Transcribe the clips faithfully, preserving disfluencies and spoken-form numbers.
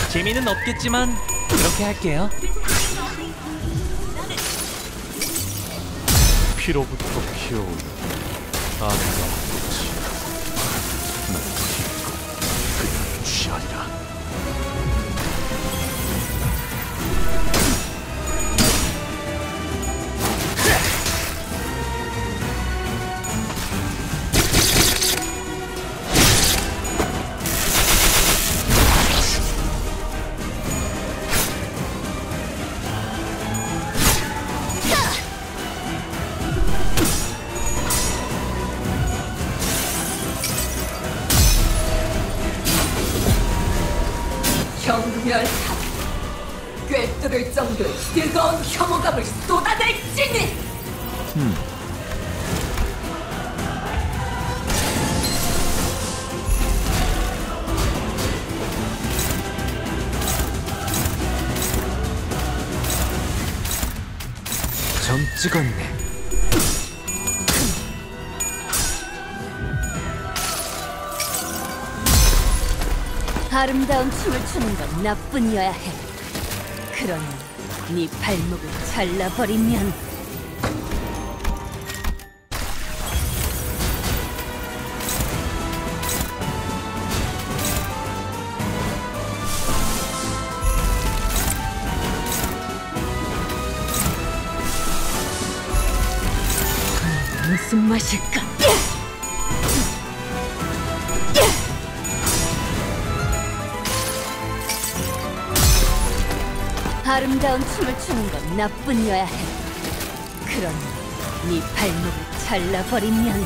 재미는 없겠지만 그렇게 할게요. 피로부터 피어오는 아름다운 빛이 난 기껏 그녀를 취하리라. 경멸탑, 꿰뚫을 정도의 뜨거운 혐오감을 쏟아낼지니! 음. 점 찍었네. 아름다운 춤을 추는 건 나뿐이어야 해. 그러니 네 발목을 잘라버리면 무슨 맛일까? 아름다운 춤을 추는 건 나뿐이어야 해. 그러니 네 발목을 잘라버리면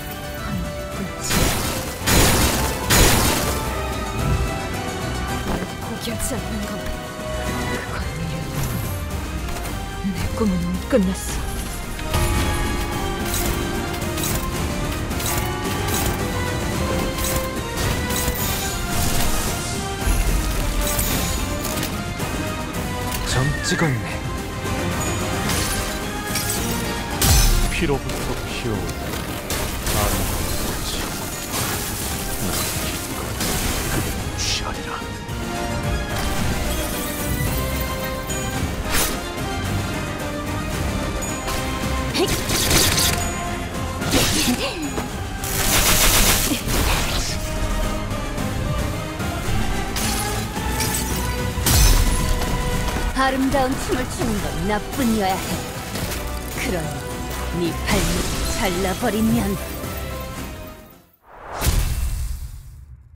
나를 포기하지 않는 건 그건 미련이고 내 꿈은 끝났어. 점 찍었네. 피로부터 피어오는 아름다운 빛이 난 기껏 그녀를 취하리라. 아름다운 춤을 추는 건 나뿐이어야 해. 그러니 네 발목을 잘라버리면